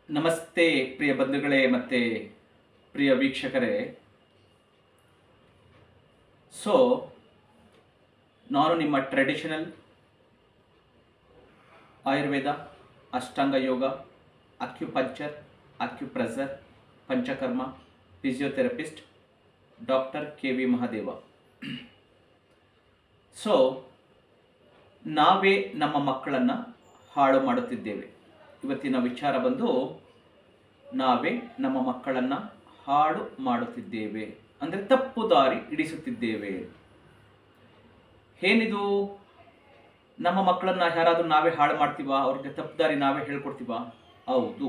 ನಮಸ್ತೆ ಪ್ರಿಯ ಬಂಧುಗಳೇ ಮತ್ತು ಪ್ರಿಯ ವೀಕ್ಷಕರೇ. ಸೊ ನಾನು ನಿಮ್ಮ traditional Ayurveda, Ashtanga yoga, acupuncture, acupressure, panchakarma, physiotherapist doctor K V. Mahadeva. So ನಾವೇ ನಮ್ಮ ಮಕ್ಕಳನ್ನು ಹಾಳು ಮಾಡುತ್ತಿದ್ದೇವೆ. ಇವತ್ತಿನ ವಿಚಾರ ಬಂದು ನಾವೇ ನಮ್ಮ ಮಕ್ಕಳನ್ನು ಹಾಳು ಮಾಡುತ್ತಿದ್ದೇವೆ, ಅಂದರೆ ತಪ್ಪು ದಾರಿ ಹಿಡಿಸುತ್ತಿದ್ದೇವೆ. ಏನಿದು? ನಮ್ಮ ಮಕ್ಕಳನ್ನು ಯಾರಾದರೂ ನಾವೇ ಹಾಳು ಮಾಡ್ತೀವಾ? ಅವ್ರಿಗೆ ತಪ್ಪು ದಾರಿ ನಾವೇ ಹೇಳ್ಕೊಡ್ತೀವಾ? ಹೌದು.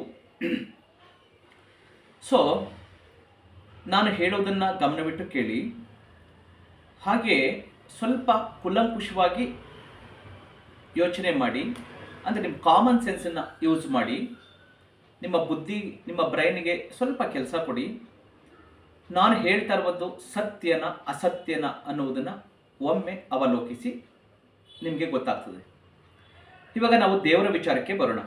ಸೊ ನಾನು ಹೇಳೋದನ್ನು ಗಮನವಿಟ್ಟು ಕೇಳಿ, ಹಾಗೆ ಸ್ವಲ್ಪ ಕುಲಂಕುಷವಾಗಿ ಯೋಚನೆ ಮಾಡಿ, ಅಂದರೆ ನಿಮ್ಮ ಕಾಮನ್ ಸೆನ್ಸನ್ನು ಯೂಸ್ ಮಾಡಿ, ನಿಮ್ಮ ಬುದ್ಧಿ, ನಿಮ್ಮ ಬ್ರೈನಿಗೆ ಸ್ವಲ್ಪ ಕೆಲಸ ಕೊಡಿ. ನಾನು ಹೇಳ್ತಾ ಇರೋದು ಸತ್ಯನ ಅಸತ್ಯನ ಅನ್ನುವುದನ್ನು ಒಮ್ಮೆ ಅವಲೋಕಿಸಿ, ನಿಮಗೆ ಗೊತ್ತಾಗ್ತದೆ. ಇವಾಗ ನಾವು ದೇವರ ವಿಚಾರಕ್ಕೆ ಬರೋಣ.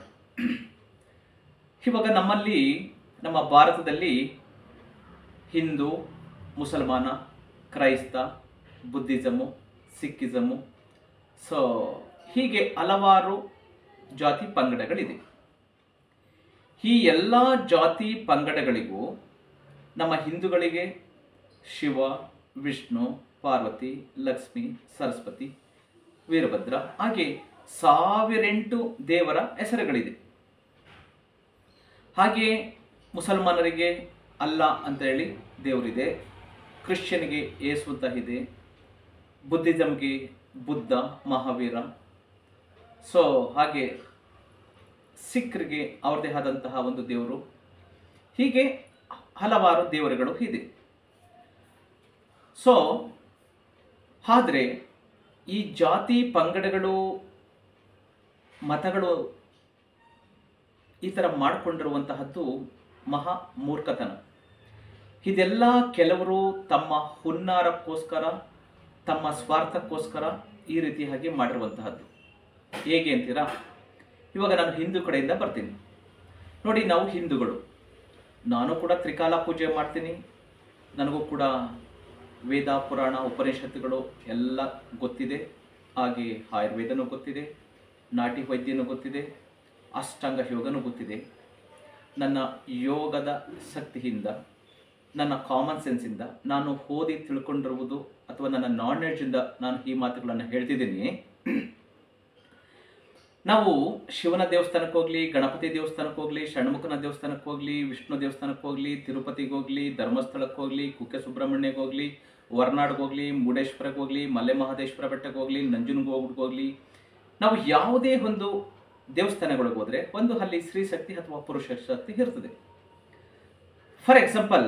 ಇವಾಗ ನಮ್ಮಲ್ಲಿ, ನಮ್ಮ ಭಾರತದಲ್ಲಿ ಹಿಂದೂ, ಮುಸಲ್ಮಾನ, ಕ್ರೈಸ್ತ, ಬುದ್ಧಿಸಮು, ಸಿಕ್ಕಿಸಮು, ಸೊ ಹೀಗೆ ಹಲವಾರು ಜಾತಿ ಪಂಗಡಗಳಿದೆ. ಈ ಎಲ್ಲ ಜಾತಿ ಪಂಗಡಗಳಿಗೂ ನಮ್ಮ ಹಿಂದೂಗಳಿಗೆ ಶಿವ, ವಿಷ್ಣು, ಪಾರ್ವತಿ, ಲಕ್ಷ್ಮಿ, ಸರಸ್ವತಿ, ವೀರಭದ್ರ, ಹಾಗೆ 1008 ದೇವರ ಹೆಸರುಗಳಿದೆ. ಹಾಗೆ ಮುಸಲ್ಮಾನರಿಗೆ ಅಲ್ಲಾ ಅಂತ ಹೇಳಿ ದೇವರಿದೆ, ಕ್ರಿಶ್ಚಿಯನ್ಗೆ ಯೇಸು ಅಂತ ಇದೆ, ಬುದ್ಧಿಸಮ್ಗೆ ಬುದ್ಧ, ಮಹಾವೀರ, ಸೊ ಹಾಗೆ ಸಿಖ್ರಿಗೆ ಅವ್ರದ್ದೇ ಆದಂತಹ ಒಂದು ದೇವರು, ಹೀಗೆ ಹಲವಾರು ದೇವರುಗಳು ಇದೆ. ಸೊ ಆದರೆ ಈ ಜಾತಿ ಪಂಗಡಗಳು, ಮತಗಳು ಈ ಥರ ಮಾಡಿಕೊಂಡಿರುವಂತಹದ್ದು ಮಹಾ ಮೂರ್ಖತನ. ಇದೆಲ್ಲ ಕೆಲವರು ತಮ್ಮ ಹುನ್ನಾರಕ್ಕೋಸ್ಕರ, ತಮ್ಮ ಸ್ವಾರ್ಥಕ್ಕೋಸ್ಕರ ಈ ರೀತಿಯಾಗಿ ಮಾಡಿರುವಂತಹದ್ದು. ಹೇಗೆ ಅಂತೀರಾ? ಇವಾಗ ನಾನು ಹಿಂದೂ ಕಡೆಯಿಂದ ಬರ್ತೀನಿ ನೋಡಿ. ನಾವು ಹಿಂದೂಗಳು, ನಾನು ಕೂಡ ತ್ರಿಕಾಲ ಪೂಜೆ ಮಾಡ್ತೀನಿ. ನನಗೂ ಕೂಡ ವೇದ, ಪುರಾಣ, ಉಪನಿಷತ್ತುಗಳು ಎಲ್ಲ ಗೊತ್ತಿದೆ. ಹಾಗೆ ಆಯುರ್ವೇದನೂ ಗೊತ್ತಿದೆ, ನಾಟಿ ವೈದ್ಯನೂ ಗೊತ್ತಿದೆ, ಅಷ್ಟಾಂಗ ಯೋಗನೂ ಗೊತ್ತಿದೆ. ನನ್ನ ಯೋಗದ ಶಕ್ತಿಯಿಂದ, ನನ್ನ ಕಾಮನ್ ಸೆನ್ಸಿಂದ, ನಾನು ಓದಿ ತಿಳ್ಕೊಂಡಿರುವುದು ಅಥವಾ ನನ್ನ ನಾಲೆಡ್ಜಿಂದ ನಾನು ಈ ಮಾತುಗಳನ್ನು ಹೇಳ್ತಿದ್ದೀನಿ. ನಾವು ಶಿವನ ದೇವಸ್ಥಾನಕ್ಕೆ ಹೋಗಲಿ, ಗಣಪತಿ ದೇವಸ್ಥಾನಕ್ಕೆ ಹೋಗಲಿ, ಷಣ್ಮುಖನ ದೇವಸ್ಥಾನಕ್ಕೆ ಹೋಗಲಿ, ವಿಷ್ಣು ದೇವಸ್ಥಾನಕ್ಕೆ ಹೋಗಲಿ, ತಿರುಪತಿಗೆ ಹೋಗಲಿ, ಧರ್ಮಸ್ಥಳಕ್ಕೆ ಹೋಗಲಿ, ಕುಕ್ಕೆ ಸುಬ್ರಹ್ಮಣ್ಯಕ್ಕೆ ಹೋಗಲಿ, ಹೊರನಾಡಿಗೆ ಹೋಗಲಿ, ಮುರುಡೇಶ್ವರಕ್ಕೆ ಹೋಗಲಿ, ಮಲೆ ಮಹದೇಶ್ವರ ಬೆಟ್ಟಕ್ಕೆ ಹೋಗಲಿ, ನಂಜನಗೂಡಿಗೆ ಹೋಗಲಿ, ನಾವು ಯಾವುದೇ ಒಂದು ದೇವಸ್ಥಾನಗಳಿಗೆ ಹೋದರೆ ಒಂದು ಅಲ್ಲಿ ಸ್ತ್ರೀ ಶಕ್ತಿ ಅಥವಾ ಪುರುಷ ಶಕ್ತಿ ಇರ್ತದೆ. ಫಾರ್ ಎಕ್ಸಾಂಪಲ್,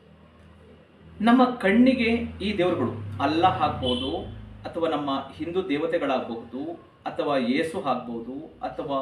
ನಮ್ಮ ಕಣ್ಣಿಗೆ ಈ ದೇವರುಗಳು ಅಲ್ಲಾಹ್ ಆಗ್ಬೋದು, ಅಥವಾ ನಮ್ಮ ಹಿಂದೂ ದೇವತೆಗಳಾಗಬಹುದು, ಅಥವಾ ಯೇಸು ಆಗ್ಬೋದು, ಅಥವಾ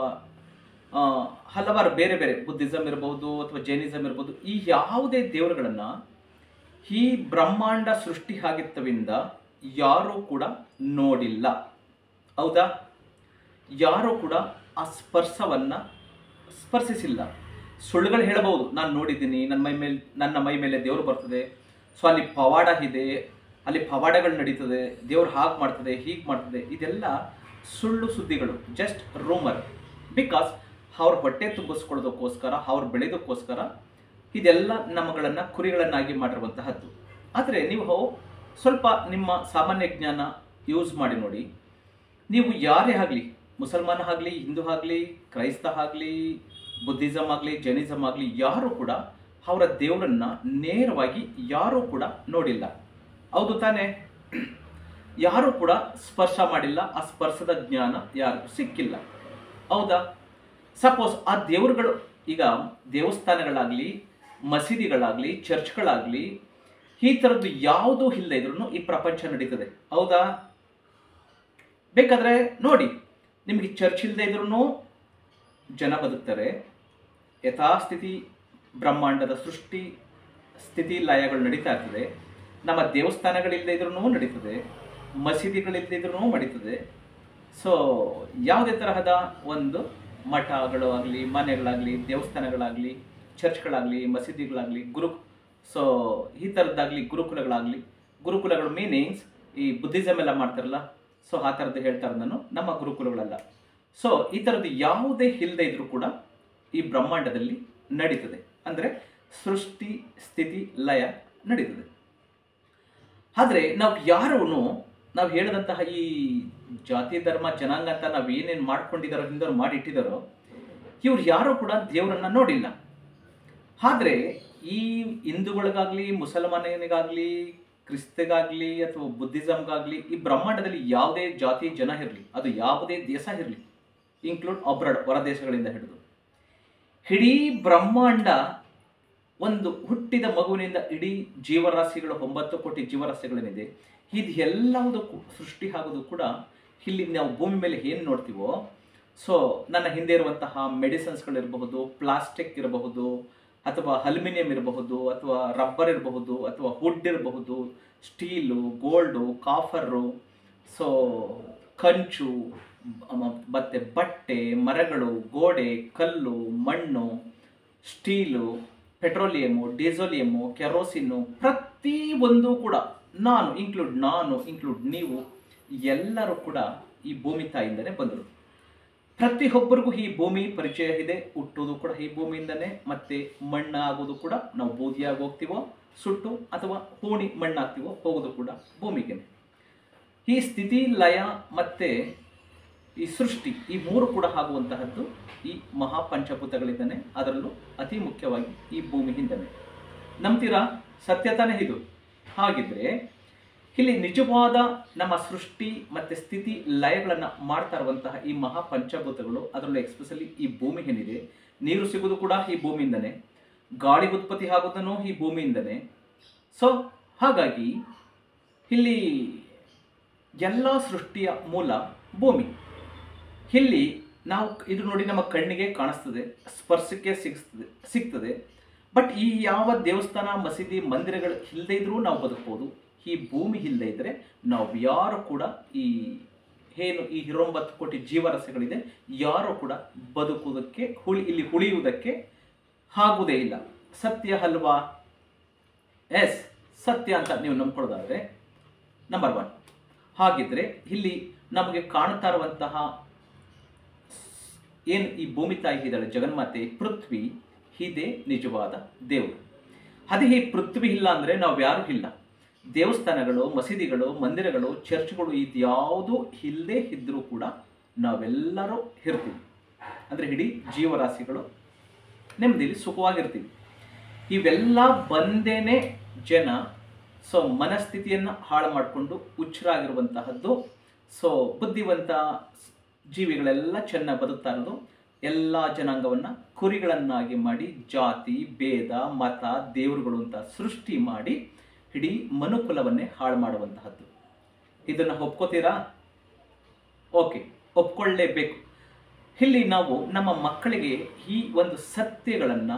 ಹಲವಾರು ಬೇರೆ ಬೇರೆ ಬುದ್ಧಿಸಮ್ ಇರ್ಬೋದು, ಅಥವಾ ಜೈನಿಸಮ್ ಇರ್ಬೋದು, ಈ ಯಾವುದೇ ದೇವರುಗಳನ್ನು ಈ ಬ್ರಹ್ಮಾಂಡ ಸೃಷ್ಟಿ ಆಗಿತ್ತವಿಂದ ಯಾರೂ ಕೂಡ ನೋಡಿಲ್ಲ. ಹೌದಾ? ಯಾರೂ ಕೂಡ ಆ ಸ್ಪರ್ಶವನ್ನು ಸ್ಪರ್ಶಿಸಿಲ್ಲ. ಸುಳ್ಳುಗಳು ಹೇಳಬಹುದು, ನಾನು ನೋಡಿದ್ದೀನಿ, ನನ್ನ ಮೈ ಮೇಲೆ ದೇವರು ಬರ್ತದೆ, ಸೊ ಅಲ್ಲಿ ಪವಾಡ ಇದೆ, ಅಲ್ಲಿ ಪವಾಡಗಳು ನಡೀತದೆ, ದೇವ್ರು ಹಾಗೆ ಮಾಡ್ತದೆ, ಹೀಗೆ ಮಾಡ್ತದೆ. ಇದೆಲ್ಲ ಸುಳ್ಳು ಸುದ್ದಿಗಳು, ಜಸ್ಟ್ ರೂಮರ್. ಬಿಕಾಸ್ ಅವ್ರ ಹೊಟ್ಟೆ ತುಂಬಿಸ್ಕೊಳ್ಳೋದಕ್ಕೋಸ್ಕರ, ಅವ್ರು ಬೆಳೆಯೋದಕ್ಕೋಸ್ಕರ ಇದೆಲ್ಲ ನಮ್ಮಗಳನ್ನು ಕುರಿಗಳನ್ನಾಗಿ ಮಾಡಿರುವಂತಹದ್ದು. ಆದರೆ ನೀವು ಸ್ವಲ್ಪ ನಿಮ್ಮ ಸಾಮಾನ್ಯ ಜ್ಞಾನ ಯೂಸ್ ಮಾಡಿ ನೋಡಿ. ನೀವು ಯಾರೇ ಆಗಲಿ, ಮುಸಲ್ಮಾನ ಆಗಲಿ, ಹಿಂದೂ ಆಗಲಿ, ಕ್ರೈಸ್ತ ಆಗಲಿ, ಬುದ್ಧಿಸಮ್ ಆಗಲಿ, ಜೈನಿಸಮ್ ಆಗಲಿ, ಯಾರೂ ಕೂಡ ಅವರ ದೇವರನ್ನು ನೇರವಾಗಿ ಯಾರೂ ಕೂಡ ನೋಡಿಲ್ಲ. ಹೌದು ತಾನೇ? ಯಾರೂ ಕೂಡ ಸ್ಪರ್ಶ ಮಾಡಿಲ್ಲ. ಆ ಸ್ಪರ್ಶದ ಜ್ಞಾನ ಯಾರಿಗೂ ಸಿಕ್ಕಿಲ್ಲ. ಹೌದಾ? ಸಪೋಸ್ ಆ ದೇವರುಗಳು, ಈಗ ದೇವಸ್ಥಾನಗಳಾಗಲಿ, ಮಸೀದಿಗಳಾಗಲಿ, ಚರ್ಚ್ಗಳಾಗಲಿ, ಈ ಥರದ್ದು ಯಾವುದೂ ಇಲ್ಲದೆ ಇದ್ರೂ ಈ ಪ್ರಪಂಚ ನಡೀತದೆ. ಹೌದಾ? ಬೇಕಾದರೆ ನೋಡಿ, ನಿಮಗೆ ಚರ್ಚ್ ಇಲ್ಲದೆ ಇದ್ರೂ ಜನ ಬದುಕ್ತಾರೆ. ಯಥಾಸ್ಥಿತಿ ಬ್ರಹ್ಮಾಂಡದ ಸೃಷ್ಟಿ ಸ್ಥಿತಿ ಲಯಗಳು ನಡೀತಾ ಇರ್ತದೆ. ನಮ್ಮ ದೇವಸ್ಥಾನಗಳಿಲ್ಲದೆ ಇದ್ರೂ ನಡೀತದೆ, ಮಸೀದಿಗಳಿಲ್ಲದೆ ಇದ್ರೂ ನಡೀತದೆ. ಸೊ ಯಾವುದೇ ತರಹದ ಒಂದು ಮಠಗಳು ಆಗಲಿ, ಮನೆಗಳಾಗಲಿ, ದೇವಸ್ಥಾನಗಳಾಗಲಿ, ಚರ್ಚ್ಗಳಾಗಲಿ, ಮಸೀದಿಗಳಾಗಲಿ, ಸೊ ಈ ಥರದ್ದಾಗಲಿ ಗುರುಕುಲಗಳಾಗಲಿ, ಗುರುಕುಲಗಳು ಮೀನಿಂಗ್ಸ್ ಈ ಬುದ್ಧಿಸಮ್ ಎಲ್ಲ ಮಾಡ್ತಾರಲ್ಲ, ಸೊ ಆ ಥರದ್ದು ಹೇಳ್ತಾರೆ ನಾನು, ನಮ್ಮ ಗುರುಕುಲಗಳಲ್ಲ. ಸೊ ಈ ಥರದ್ದು ಯಾವುದೇ ಇಲ್ಲದೆ ಇದ್ರೂ ಕೂಡ ಈ ಬ್ರಹ್ಮಾಂಡದಲ್ಲಿ ನಡೀತದೆ. ಅಂದರೆ ಸೃಷ್ಟಿ ಸ್ಥಿತಿ ಲಯ ನಡೀತದೆ. ಆದರೆ ನಾವು ಹೇಳಿದಂತಹ ಈ ಜಾತಿ ಧರ್ಮ ಜನಾಂಗ ಅಂತ ನಾವು ಏನೇನು ಮಾಡ್ಕೊಂಡಿದ್ದಾರೋ, ಹಿಂದವ್ರು ಮಾಡಿಟ್ಟಿದ್ದಾರೋ, ಇವ್ರು ಯಾರೂ ಕೂಡ ದೇವರನ್ನ ನೋಡಿಲ್ಲ. ಆದರೆ ಈ ಹಿಂದೂಗಳಿಗಾಗಲಿ, ಮುಸಲ್ಮಾನಿಗಾಗಲಿ, ಕ್ರಿಸ್ತಗಾಗಲಿ ಅಥವಾ ಬುದ್ಧಿಸಮ್ಗಾಗಲಿ ಈ ಬ್ರಹ್ಮಾಂಡದಲ್ಲಿ ಯಾವುದೇ ಜಾತಿ ಜನ ಇರಲಿ, ಅದು ಯಾವುದೇ ದೇಶ ಇರಲಿ, ಇನ್ಕ್ಲೂಡ್ ಅಬ್ರಾಡ್ ಹೊರ ದೇಶಗಳಿಂದ ಹಿಡಿದು ಇಡೀ ಬ್ರಹ್ಮಾಂಡ ಒಂದು ಹುಟ್ಟಿದ ಮಗುವಿನಿಂದ ಇಡೀ ಜೀವರಾಶಿಗಳು 9 ಕೋಟಿ ಜೀವರಾಶಿಗಳೇನಿದೆ, ಇದು ಎಲ್ಲವುದಕ್ಕೂ ಸೃಷ್ಟಿ ಆಗೋದು ಕೂಡ ಇಲ್ಲಿ ನಾವು ಭೂಮಿ ಮೇಲೆ ಏನು ನೋಡ್ತೀವೋ, ಸೊ ನನ್ನ ಹಿಂದೆ ಇರುವಂತಹ ಮೆಡಿಸಿನ್ಸ್ಗಳಿರಬಹುದು, ಪ್ಲಾಸ್ಟಿಕ್ ಇರಬಹುದು, ಅಥವಾ ಅಲ್ಯೂಮಿನಿಯಂ ಇರಬಹುದು, ಅಥವಾ ರಬ್ಬರ್ ಇರಬಹುದು, ಅಥವಾ ವುಡ್ ಇರಬಹುದು, ಸ್ಟೀಲು, ಗೋಲ್ಡು, ಕಾಫರು, ಸೊ ಕಂಚು, ಮತ್ತು ಬಟ್ಟೆ, ಮರಗಳು, ಗೋಡೆ, ಕಲ್ಲು, ಮಣ್ಣು, ಸ್ಟೀಲು, ಪೆಟ್ರೋಲಿಯಮು, ಡೀಸೋಲಿಯಮು, ಕೆರೋಸಿನ್ನು, ಪ್ರತಿಯೊಂದು ಕೂಡ ನಾನು ಇನ್ಕ್ಲೂಡ್ ನೀವು ಎಲ್ಲರೂ ಕೂಡ ಈ ಭೂಮಿ ತಾಯಿಂದನೇ ಬಂದರು. ಪ್ರತಿಯೊಬ್ಬರಿಗೂ ಈ ಭೂಮಿ ಪರಿಚಯ ಇದೆ. ಹುಟ್ಟೋದು ಕೂಡ ಈ ಭೂಮಿಯಿಂದನೇ, ಮತ್ತೆ ಮಣ್ಣಾಗೋದು ಕೂಡ ನಾವು ಬೂದಿಯಾಗಿ ಹೋಗ್ತೀವೋ ಸುಟ್ಟು, ಅಥವಾ ಹೂಣಿ ಮಣ್ಣಾಗ್ತೀವೋ ಹೋಗೋದು ಕೂಡ ಭೂಮಿಗೆ. ಈ ಸ್ಥಿತಿ ಲಯ ಮತ್ತು ಈ ಸೃಷ್ಟಿ ಈ ಮೂರು ಕೂಡ ಆಗುವಂತಹದ್ದು ಈ ಮಹಾಪಂಚಭೂತಗಳಿಂದನೇ, ಅದರಲ್ಲೂ ಅತಿ ಮುಖ್ಯವಾಗಿ ಈ ಭೂಮಿಯಿಂದನೇ. ನಂಬ್ತೀರಾ? ಸತ್ಯತಾನೇ ಇದು. ಹಾಗಿದ್ರೆ ಇಲ್ಲಿ ನಿಜವಾದ ನಮ್ಮ ಸೃಷ್ಟಿ ಮತ್ತು ಸ್ಥಿತಿ ಲಯಗಳನ್ನು ಮಾಡ್ತಾ ಇರುವಂತಹ ಈ ಮಹಾಪಂಚಭೂತಗಳು, ಅದರಲ್ಲೂ ಎಕ್ಸ್ಪೆಷಲಿ ಈ ಭೂಮಿ ಏನಿದೆ, ನೀರು ಸಿಗೋದು ಕೂಡ ಈ ಭೂಮಿಯಿಂದನೇ, ಗಾಳಿ ಉತ್ಪತ್ತಿ ಆಗೋದನ್ನು ಈ ಭೂಮಿಯಿಂದನೇ. ಸೊ ಹಾಗಾಗಿ ಇಲ್ಲಿ ಎಲ್ಲ ಸೃಷ್ಟಿಯ ಮೂಲ ಭೂಮಿ. ಇಲ್ಲಿ ನಾವು ಇದು ನೋಡಿ ನಮ್ಮ ಕಣ್ಣಿಗೆ ಕಾಣಿಸ್ತದೆ, ಸ್ಪರ್ಶಕ್ಕೆ ಸಿಗ್ತದೆ. ಬಟ್ ಈ ಯಾವ ದೇವಸ್ಥಾನ, ಮಸೀದಿ, ಮಂದಿರಗಳು ಇಲ್ಲದೇ ಇದ್ರೂ ನಾವು ಬದುಕ್ಬೋದು. ಈ ಭೂಮಿ ಇಲ್ಲದೆ ಇದ್ದರೆ ನಾವು ಯಾರು ಕೂಡ ಈ 9 ಕೋಟಿ ಜೀವರಾಶಿಗಳಿದೆ, ಯಾರು ಕೂಡ ಬದುಕುವುದಕ್ಕೆ ಇಲ್ಲಿ ಉಳಿಯುವುದಕ್ಕೆ ಆಗುವುದೇ ಇಲ್ಲ. ಸತ್ಯ ಅಲ್ವಾ? ಎಸ್, ಸತ್ಯ ಅಂತ ನೀವು ನಂಬ್ಕೊಳ್ಳೋದಾದ್ರೆ ನಂಬರ್ 1. ಹಾಗಿದ್ರೆ ಇಲ್ಲಿ ನಮಗೆ ಕಾಣ್ತಾ ಇರುವಂತಹ ಏನು ಈ ಭೂಮಿ ತಾಯಿ ಇದ್ದಾಳೆ, ಜಗನ್ಮಾತೆ, ಪೃಥ್ವಿ, ಇದೇ ನಿಜವಾದ ದೇವರು. ಅದೇ ಈ ಪೃಥ್ವಿ ಇಲ್ಲ ಅಂದರೆ ನಾವು ಯಾರೂ ಇಲ್ಲ. ದೇವಸ್ಥಾನಗಳು, ಮಸೀದಿಗಳು, ಮಂದಿರಗಳು, ಚರ್ಚ್ಗಳು ಇದ್ಯಾವುದೂ ಇಲ್ಲದೆ ಇದ್ದರೂ ಕೂಡ ನಾವೆಲ್ಲರೂ ಇರ್ತೀವಿ. ಅಂದರೆ ಇಡೀ ಜೀವರಾಶಿಗಳು ನೆಮ್ಮದಿಲಿ ಸುಖವಾಗಿರ್ತೀವಿ. ಇವೆಲ್ಲ ಬಂದೇನೆ ಜನ ಸೊ ಮನಸ್ಥಿತಿಯನ್ನು ಹಾಳು ಮಾಡಿಕೊಂಡು ಹುಚ್ಚರಾಗಿರುವಂತಹದ್ದು. ಸೊ ಬುದ್ಧಿವಂತ ಜೀವಿಗಳೆಲ್ಲ ಚೆನ್ನಾಗಿ ಬದುಕ್ತಾ ಇರೋದು ಎಲ್ಲ ಜನಾಂಗವನ್ನು ಕುರಿಗಳನ್ನಾಗಿ ಮಾಡಿ ಜಾತಿ, ಭೇದ, ಮತ, ದೇವರುಗಳು ಅಂತ ಸೃಷ್ಟಿ ಮಾಡಿ ಇಡೀ ಮನುಕುಲವನ್ನೇ ಹಾಳು ಮಾಡುವಂತಹದ್ದು. ಇದನ್ನು ಒಪ್ಕೋತೀರಾ? ಓಕೆ, ಒಪ್ಕೊಳ್ಳೇಬೇಕು. ಇಲ್ಲಿ ನಾವು ನಮ್ಮ ಮಕ್ಕಳಿಗೆ ಈ ಒಂದು ಸತ್ಯಗಳನ್ನು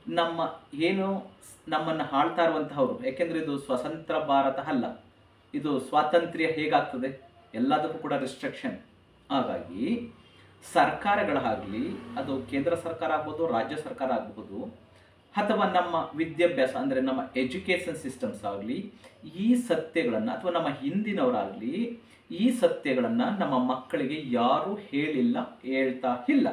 ನಮ್ಮನ್ನು ಆಳ್ತಾ ಇರುವಂತಹವರು, ಯಾಕೆಂದರೆ ಇದು ಸ್ವತಂತ್ರ ಭಾರತ ಅಲ್ಲ, ಇದು ಸ್ವಾತಂತ್ರ್ಯ ಹೇಗಾಗ್ತದೆ, ಎಲ್ಲದಕ್ಕೂ ಕೂಡ ರಿಸ್ಟ್ರಿಕ್ಷನ್. ಹಾಗಾಗಿ ಸರ್ಕಾರಗಳಾಗಲಿ, ಅದು ಕೇಂದ್ರ ಸರ್ಕಾರ ಆಗ್ಬೋದು, ರಾಜ್ಯ ಸರ್ಕಾರ ಆಗಬಹುದು, ಅಥವಾ ನಮ್ಮ ವಿದ್ಯಾಭ್ಯಾಸ ಅಂದರೆ ನಮ್ಮ ಎಜುಕೇಷನ್ ಸಿಸ್ಟಮ್ಸ್ ಆಗಲಿ, ಈ ಸತ್ಯಗಳನ್ನು ಅಥವಾ ನಮ್ಮ ಹಿಂದಿನವರಾಗಲಿ ಈ ಸತ್ಯಗಳನ್ನು ನಮ್ಮ ಮಕ್ಕಳಿಗೆ ಯಾರೂ ಹೇಳ್ತಾ ಇಲ್ಲ.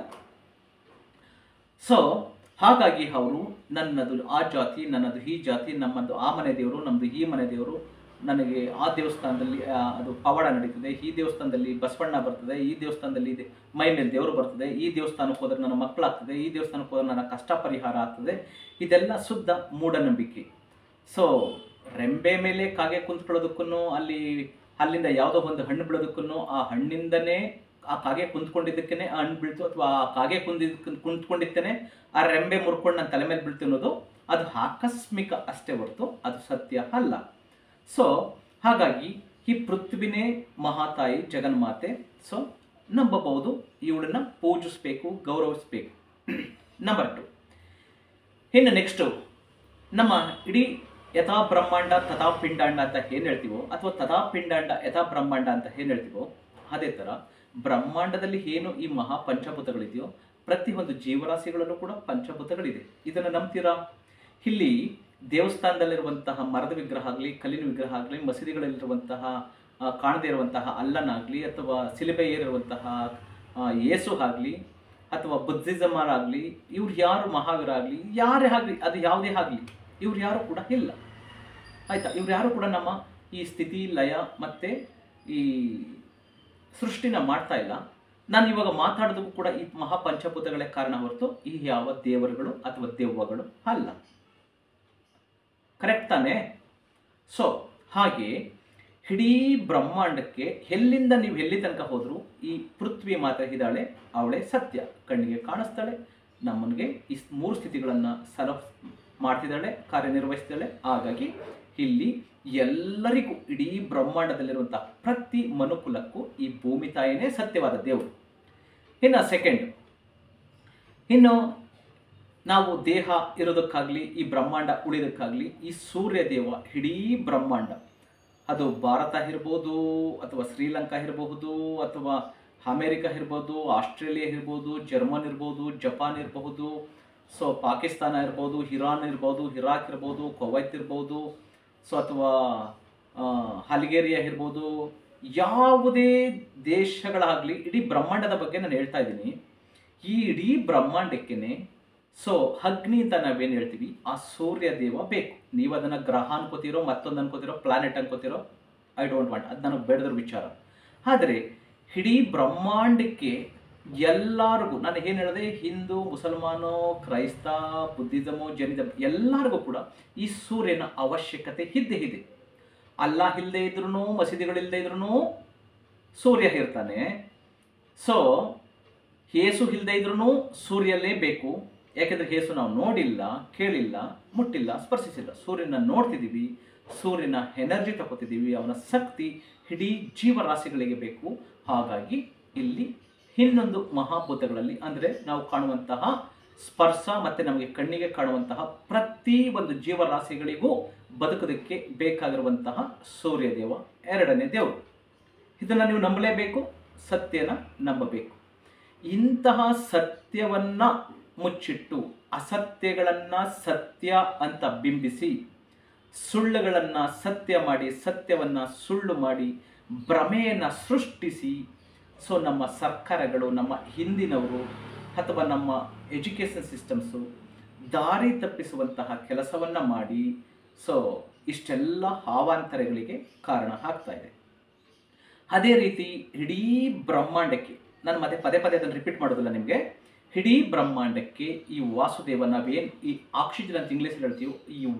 ಸೊ ಹಾಗಾಗಿ ಅವರು ನನ್ನದು ಆ ಜಾತಿ, ನನ್ನದು ಈ ಜಾತಿ, ನಮ್ಮದು ಆ ಮನೆ ದೇವರು, ನಮ್ಮದು ಈ ಮನೆ ದೇವರು, ನನಗೆ ಆ ದೇವಸ್ಥಾನದಲ್ಲಿ ಅದು ಪವಾಡ ನಡೀತದೆ, ಈ ದೇವಸ್ಥಾನದಲ್ಲಿ ಬಸವಣ್ಣ ಬರ್ತದೆ, ಈ ದೇವಸ್ಥಾನದಲ್ಲಿ ಮೈ ಮೇಲೆ ದೇವರು ಬರ್ತದೆ, ಈ ದೇವಸ್ಥಾನಕ್ಕೆ ಹೋದ್ರೆ ನನ್ನ ಮಕ್ಕಳಾಗ್ತದೆ, ಈ ದೇವಸ್ಥಾನಕ್ಕೆ ಹೋದ್ರೆ ನನ್ನ ಕಷ್ಟ ಪರಿಹಾರ ಆಗ್ತದೆ. ಇದೆಲ್ಲ ಶುದ್ಧ ಮೂಢನಂಬಿಕೆ. ಸೊ ರೆಂಬೆ ಮೇಲೆ ಕಾಗೆ ಕುಂತ್ಕೊಳ್ಳೋದಕ್ಕೂ, ಅಲ್ಲಿಂದ ಯಾವುದೋ ಒಂದು ಹಣ್ಣು ಬಿಡೋದಕ್ಕೂ, ಆ ಹಣ್ಣಿಂದನೇ ಆ ಕಾಗೆ ಕುಂತ್ಕೊಂಡಿದ್ದಕ್ಕೇ ಆ ಹಣ್ಣು ಬೀಳ್ತು, ಅಥವಾ ಆ ಕಾಗೆ ಕುಂತ್ಕೊಂಡಿದ್ದೇನೆ ಆ ರೆಂಬೆ ಮುರ್ಕೊಂಡು ನನ್ನ ತಲೆ ಮೇಲೆ ಬೀಳ್ತು ಅನ್ನೋದು ಅದು ಆಕಸ್ಮಿಕ ಅಷ್ಟೇ ಹೊರತು ಅದು ಸತ್ಯ ಅಲ್ಲ. ಸೊ ಹಾಗಾಗಿ ಈ ಪೃಥ್ವಿನೇ ಮಹಾತಾಯಿ ಜಗನ್ಮಾತೆ. ಸೊ ನಂಬಬಹುದು, ಇವಳನ್ನ ಪೂಜಿಸಬೇಕು, ಗೌರವಿಸಬೇಕು. ನಂಬರ್ 2, ಇನ್ನು ನೆಕ್ಸ್ಟು ನಮ್ಮ ಇಡೀ ಯಥಾ ಬ್ರಹ್ಮಾಂಡ ತಥಾ ಪಿಂಡಾಂಡ ಅಂತ ಏನು ಹೇಳ್ತೀವೋ, ಅಥವಾ ತಥಾ ಪಿಂಡಾಂಡ ಯಥಾ ಬ್ರಹ್ಮಾಂಡ ಅಂತ ಏನು ಹೇಳ್ತೀವೋ, ಅದೇ ಥರ ಬ್ರಹ್ಮಾಂಡದಲ್ಲಿ ಏನು ಈ ಮಹಾಪಂಚಭೂತಗಳಿದೆಯೋ ಪ್ರತಿಯೊಂದು ಜೀವರಾಶಿಗಳಲ್ಲೂ ಕೂಡ ಪಂಚಭೂತಗಳಿದೆ. ಇದನ್ನು ನಂಬ್ತೀರಾ? ಇಲ್ಲಿ ದೇವಸ್ಥಾನದಲ್ಲಿರುವಂತಹ ಮರದ ವಿಗ್ರಹ ಆಗಲಿ, ಕಲ್ಲಿನ ವಿಗ್ರಹ ಆಗಲಿ, ಮಸೀದಿಗಳಲ್ಲಿರುವಂತಹ ಕಾಣದೇ ಇರುವಂತಹ ಅಲ್ಲನಾಗಲಿ, ಅಥವಾ ಶಿಲುಬೆ ಏರಿರುವಂತಹ ಯೇಸು ಆಗಲಿ, ಅಥವಾ ಬುದ್ಧಿಸಮ್ ಆಗಲಿ, ಇವ್ರು ಯಾರು, ಮಹಾವೀರ ಆಗಲಿ, ಯಾರೇ ಆಗಲಿ, ಅದು ಯಾವುದೇ ಆಗಲಿ, ಇವ್ರು ಯಾರು ಕೂಡ ಇಲ್ಲ. ಆಯಿತಾ? ಇವ್ರು ಯಾರು ಕೂಡ ನಮ್ಮ ಈ ಸ್ಥಿತಿ ಲಯ ಮತ್ತು ಈ ಸೃಷ್ಟಿನ ಮಾಡ್ತಾ ಇಲ್ಲ. ನಾನು ಇವಾಗ ಮಾತಾಡೋದಕ್ಕೂ ಕೂಡ ಈ ಮಹಾಪಂಚಭೂತಗಳೇ ಕಾರಣ ಹೊರತು ಈ ಯಾವ ದೇವರುಗಳು ಅಥವಾ ದೆವ್ವಗಳು ಅಲ್ಲ. ಕರೆಕ್ಟ್ ತಾನೇ? ಸೊ ಹಾಗೆ ಇಡೀ ಬ್ರಹ್ಮಾಂಡಕ್ಕೆ ಎಲ್ಲಿಂದ ನೀವು ಎಲ್ಲಿ ತನಕ ಹೋದರೂ ಈ ಪೃಥ್ವಿ ಮಾತ್ರ ಇದ್ದಾಳೆ, ಅವಳೇ ಸತ್ಯ. ಕಣ್ಣಿಗೆ ಕಾಣಿಸ್ತಾಳೆ, ನಮ್ಮನಿಗೆ ಈ 3 ಸ್ಥಿತಿಗಳನ್ನು ಮಾಡ್ತಿದ್ದಾಳೆ, ಕಾರ್ಯನಿರ್ವಹಿಸ್ತಾಳೆ. ಹಾಗಾಗಿ ಇಲ್ಲಿ ಎಲ್ಲರಿಗೂ ಇಡೀ ಬ್ರಹ್ಮಾಂಡದಲ್ಲಿರುವಂಥ ಪ್ರತಿ ಮನುಕುಲಕ್ಕೂ ಈ ಭೂಮಿ ತಾಯಿನೇ ಸತ್ಯವಾದ ದೇವರು. ಇನ್ನು ಸೆಕೆಂಡ್, ಇನ್ನು ನಾವು ದೇಹ ಇರೋದಕ್ಕಾಗಲಿ, ಈ ಬ್ರಹ್ಮಾಂಡ ಉಳಿಯೋದಕ್ಕಾಗಲಿ ಈ ಸೂರ್ಯ ದೇವ ಇಡೀ ಬ್ರಹ್ಮಾಂಡ, ಅದು ಭಾರತ ಇರ್ಬೋದು, ಅಥವಾ ಶ್ರೀಲಂಕಾ ಇರಬಹುದು, ಅಥವಾ ಅಮೇರಿಕಾ ಇರ್ಬೋದು, ಆಸ್ಟ್ರೇಲಿಯಾ ಇರ್ಬೋದು, ಜರ್ಮನ್ ಇರ್ಬೋದು, ಜಪಾನ್ ಇರಬಹುದು, ಸೊ ಪಾಕಿಸ್ತಾನ ಇರ್ಬೋದು, ಇರಾನ್ ಇರ್ಬೋದು, ಇರಾಕ್ ಇರ್ಬೋದು, ಕುವೈತ್ ಇರ್ಬೋದು, ಸೊ ಅಥವಾ ಅಲ್ಗೇರಿಯಾ ಇರ್ಬೋದು, ಯಾವುದೇ ದೇಶಗಳಾಗಲಿ ಇಡೀ ಬ್ರಹ್ಮಾಂಡದ ಬಗ್ಗೆ ನಾನು ಹೇಳ್ತಾ ಇದ್ದೀನಿ. ಈ ಇಡೀ ಬ್ರಹ್ಮಾಂಡಕ್ಕೇ ಸೊ ಅಗ್ನಿ ಅಂತ ನಾವೇನು ಹೇಳ್ತೀವಿ, ಆ ಸೂರ್ಯ ದೇವ ಬೇಕು. ನೀವು ಅದನ್ನು ಗ್ರಹ ಅನ್ಕೋತಿರೋ, ಮತ್ತೊಂದು ಅನ್ಕೋತಿರೋ, ಪ್ಲಾನೆಟ್ ಅನ್ಕೋತಿರೋ, ಐ ಡೋಂಟ್ ವಾಂಟ್, ಅದು ನನಗೆ ಬೇಡದ್ರ ವಿಚಾರ. ಆದರೆ ಇಡೀ ಬ್ರಹ್ಮಾಂಡಕ್ಕೆ ಎಲ್ಲರಿಗೂ, ನಾನು ಏನು ಹೇಳಿದೆ, ಹಿಂದೂ, ಮುಸಲ್ಮಾನೋ, ಕ್ರೈಸ್ತ, ಬುದ್ಧಿಸಮು, ಜೈನಿಸಮ್, ಎಲ್ಲರಿಗೂ ಕೂಡ ಈ ಸೂರ್ಯನ ಅವಶ್ಯಕತೆ ಇದ್ದೇ ಇದೆ. ಅಲ್ಲಾ ಇಲ್ಲದೆ ಇದ್ರೂ, ಮಸೀದಿಗಳಿಲ್ಲದೆ ಇದ್ರೂ ಸೂರ್ಯ ಇರ್ತಾನೆ. ಸೊ ಯೇಸು ಇಲ್ಲದೆ ಇದ್ರೂ ಸೂರ್ಯಲ್ಲೇ ಬೇಕು. ಯಾಕೆಂದರೆ ಯೇಸು ನಾವು ನೋಡಿಲ್ಲ, ಕೇಳಿಲ್ಲ, ಮುಟ್ಟಿಲ್ಲ, ಸ್ಪರ್ಶಿಸಿಲ್ಲ. ಸೂರ್ಯನ ನೋಡ್ತಿದ್ದೀವಿ, ಸೂರ್ಯನ ಎನರ್ಜಿ ತಗೋತಿದ್ದೀವಿ, ಅವನ ಶಕ್ತಿ ಇಡೀ ಜೀವರಾಶಿಗಳಿಗೆ ಬೇಕು. ಹಾಗಾಗಿ ಇಲ್ಲಿ ಇನ್ನೊಂದು ಮಹಾಭೂತಗಳಲ್ಲಿ ಅಂದರೆ ನಾವು ಕಾಣುವಂತಹ ಸ್ಪರ್ಶ ಮತ್ತು ನಮಗೆ ಕಣ್ಣಿಗೆ ಕಾಣುವಂತಹ ಪ್ರತಿ ಒಂದು ಜೀವರಾಶಿಗಳಿಗೂ ಬದುಕೋದಕ್ಕೆ ಬೇಕಾಗಿರುವಂತಹ ಸೂರ್ಯದೇವ ಎರಡನೇ ದೇವರು. ಇದನ್ನು ನೀವು ನಂಬಲೇಬೇಕು, ಸತ್ಯನ ನಂಬಬೇಕು. ಇಂತಹ ಸತ್ಯವನ್ನು ಮುಚ್ಚಿಟ್ಟು ಅಸತ್ಯಗಳನ್ನು ಸತ್ಯ ಅಂತ ಬಿಂಬಿಸಿ, ಸುಳ್ಳುಗಳನ್ನು ಸತ್ಯ ಮಾಡಿ, ಸತ್ಯವನ್ನು ಸುಳ್ಳು ಮಾಡಿ, ಭ್ರಮೆಯನ್ನು ಸೃಷ್ಟಿಸಿ, ಸೊ ನಮ್ಮ ಸರ್ಕಾರಗಳು, ನಮ್ಮ ಹಿಂದಿನವರು ಅಥವಾ ನಮ್ಮ ಎಜುಕೇಷನ್ ಸಿಸ್ಟಮ್ಸು ದಾರಿ ತಪ್ಪಿಸುವಂತಹ ಕೆಲಸವನ್ನು ಮಾಡಿ, ಸೊ ಇಷ್ಟೆಲ್ಲ ಅವಾಂತರಗಳಿಗೆ ಕಾರಣ ಆಗ್ತಾ ಇದೆ. ಅದೇ ರೀತಿ ಇಡೀ ಬ್ರಹ್ಮಾಂಡಕ್ಕೆ, ನಾನು ಮತ್ತೆ ಪದೇ ಪದೇ ಅದನ್ನು ರಿಪೀಟ್ ಮಾಡೋದಿಲ್ಲ ನಿಮಗೆ, ಇಡೀ ಬ್ರಹ್ಮಾಂಡಕ್ಕೆ ಈ ವಾಸುದೇವ, ನಾವೇನು ಈ ಆಕ್ಸಿಜನ್ ಅಂತ ಇಂಗ್ಲೀಷಲ್ಲಿ ಹೇಳ್ತೀವಿ,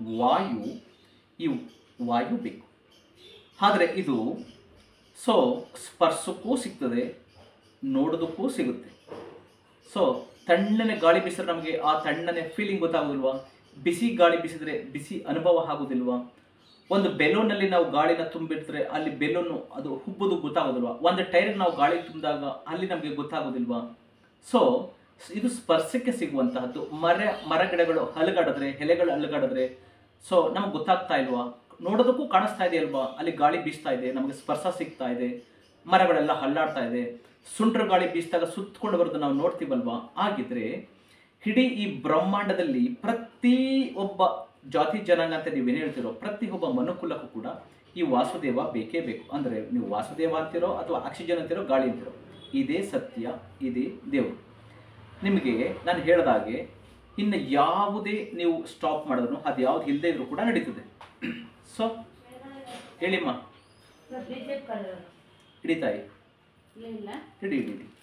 ಈ ವಾಯು ಬೇಕು. ಆದರೆ ಇದು ಸೊ ಸ್ಪರ್ಶಕ್ಕೂ ಸಿಗ್ತದೆ, ನೋಡೋದಕ್ಕೂ ಸಿಗುತ್ತೆ. ಸೊ ತಣ್ಣನೆ ಗಾಳಿ ಬೀಸಿದ್ರೆ ನಮಗೆ ಆ ತಣ್ಣನೆ ಫೀಲಿಂಗ್ ಗೊತ್ತಾಗೋದಿಲ್ವಾ? ಬಿಸಿ ಗಾಳಿ ಬೀಸಿದ್ರೆ ಬಿಸಿ ಅನುಭವ ಆಗೋದಿಲ್ವಾ? ಒಂದು ಬೆಲೂನಲ್ಲಿ ನಾವು ಗಾಳಿನ ತುಂಬಿಡ್ತಾರೆ, ಅಲ್ಲಿ ಬೆಲೂನು ಅದು ಹುಬ್ಬುದು ಗೊತ್ತಾಗೋದಿಲ್ವಾ? ಒಂದು ಟೈರ್ಗೆ ನಾವು ಗಾಳಿ ತುಂಬಿದಾಗ ಅಲ್ಲಿ ನಮಗೆ ಗೊತ್ತಾಗೋದಿಲ್ವಾ? ಸೊ ಇದು ಸ್ಪರ್ಶಕ್ಕೆ ಸಿಗುವಂತಹದ್ದು. ಮರಗಿಡಗಳು ಅಲುಗಾಡಿದ್ರೆ, ಎಲೆಗಳು ಅಲುಗಾಡಿದ್ರೆ ಸೊ ನಮಗೆ ಗೊತ್ತಾಗ್ತಾ ಇಲ್ವಾ? ನೋಡೋದಕ್ಕೂ ಕಾಣಿಸ್ತಾ ಇದೆ ಅಲ್ವಾ? ಅಲ್ಲಿ ಗಾಳಿ ಬೀಸ್ತಾ ಇದೆ, ನಮಗೆ ಸ್ಪರ್ಶ ಸಿಗ್ತಾ ಇದೆ, ಮರಗಳೆಲ್ಲ ಹಳ್ಳಾಡ್ತಾ ಇದೆ. ಸುಂಟ್ರ ಗಾಳಿ ಬೀಸಿದಾಗ ಸುತ್ತಕೊಂಡು ಬರೋದು ನಾವು ನೋಡ್ತೀವಲ್ವಾ? ಆಗಿದ್ರೆ ಇಡೀ ಈ ಬ್ರಹ್ಮಾಂಡದಲ್ಲಿ ಪ್ರತಿ ಒಬ್ಬ ಜಾತಿ ಜನಾಂಗ ಅಂತ ನೀವೇನು ಹೇಳ್ತಿರೋ, ಪ್ರತಿಯೊಬ್ಬ ಮನುಕುಲಕ್ಕೂ ಕೂಡ ಈ ವಾಸುದೇವ ಬೇಕೇ ಬೇಕು. ಅಂದರೆ ನೀವು ವಾಸುದೇವ ಅಂತಿರೋ ಅಥವಾ ಆಕ್ಸಿಜನ್ ಅಂತಿರೋ, ಗಾಳಿ ಅಂತಿರೋ, ಇದೇ ಸತ್ಯ, ಇದೇ ದೇವರು. ನಿಮಗೆ ನಾನು ಹೇಳಿದಾಗೆ ಇನ್ನು ಯಾವುದೇ ನೀವು ಸ್ಟಾಪ್ ಮಾಡಿದ್ರು, ಅದು ಯಾವ್ದು ಇಲ್ಲದೆ ಇದ್ರೂ ಕೂಡ ನಡೀತದೆ. ಸೊ ಹೇಳಿಮ್ಮ, ಹಿಡಿತಾಯಿ, ಹಿಡಿ.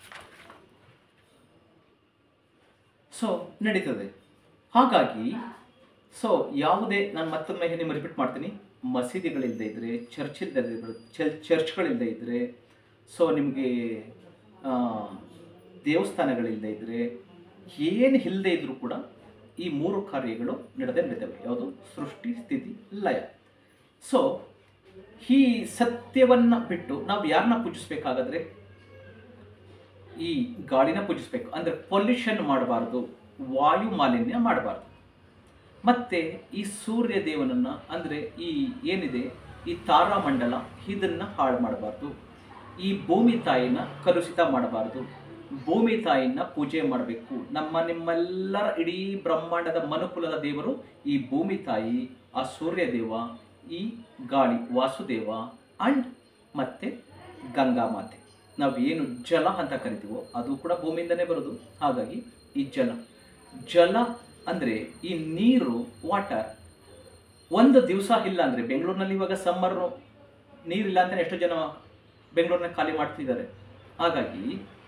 ಸೊ ನಡೀತದೆ. ಹಾಗಾಗಿ ಸೊ ಯಾವುದೇ, ನಾನು ಮತ್ತೊಮ್ಮೆ ನಿಮಗೆ ರಿಪೀಟ್ ಮಾಡ್ತೀನಿ, ಮಸೀದಿಗಳಿಲ್ಲದೆ ಇದ್ದರೆ, ಚರ್ಚ್ಗಳಿಲ್ಲದೆ ಇದ್ದರೆ, ಸೊ ನಿಮಗೆ ದೇವಸ್ಥಾನಗಳಿಲ್ಲದೆ ಇದ್ದರೆ, ಏನು ಇಲ್ಲದೆ ಇದ್ದರೂ ಕೂಡ ಈ 3 ಕಾರ್ಯಗಳು ನಡೀತವೆ. ಯಾವುದು? ಸೃಷ್ಟಿ, ಸ್ಥಿತಿ, ಲಯ. ಸೊ ಈ ಸತ್ಯವನ್ನು ಬಿಟ್ಟು ನಾವು ಯಾರನ್ನ ಪೂಜಿಸ್ಬೇಕಾಗಾದ್ರೆ ಈ ಗಾಳಿನ ಪೂಜಿಸ್ಬೇಕು. ಅಂದರೆ ಪೊಲ್ಯೂಷನ್ ಮಾಡಬಾರ್ದು, ವಾಯು ಮಾಲಿನ್ಯ ಮಾಡಬಾರ್ದು. ಮತ್ತು ಈ ಸೂರ್ಯ ದೇವನನ್ನು, ಅಂದರೆ ಈ ಏನಿದೆ ಈ ತಾರಾಮಂಡಲ, ಇದನ್ನು ಹಾಳು ಮಾಡಬಾರ್ದು. ಈ ಭೂಮಿ ತಾಯಿನ ಕಲುಷಿತ ಮಾಡಬಾರ್ದು. ಭೂಮಿ ತಾಯಿನ ಪೂಜೆ ಮಾಡಬೇಕು. ನಿಮ್ಮೆಲ್ಲರ ಇಡೀ ಬ್ರಹ್ಮಾಂಡದ ಮನುಕುಲದ ದೇವರು ಈ ಭೂಮಿ ತಾಯಿ, ಆ ಸೂರ್ಯ ದೇವ, ಈ ಗಾಳಿ ವಾಸುದೇವ ಅಂಡ್ ಮತ್ತೆ ಗಂಗಾ ಮಾತೆ. ನಾವು ಏನು ಜಲ ಅಂತ ಕರಿತೀವೋ ಅದು ಕೂಡ ಭೂಮಿಯಿಂದನೇ ಬರೋದು. ಹಾಗಾಗಿ ಈ ಜಲ ಅಂದರೆ ಈ ನೀರು, ವಾಟರ್. ಒಂದು ದಿವಸ ಇಲ್ಲ ಅಂದರೆ, ಬೆಂಗಳೂರಿನಲ್ಲಿ ಇವಾಗ ಸಮ್ಮರು ನೀರಿಲ್ಲ ಅಂತಲೇ ಎಷ್ಟೋ ಜನ ಬೆಂಗಳೂರನ್ನ ಖಾಲಿ ಮಾಡ್ತಿದ್ದಾರೆ. ಹಾಗಾಗಿ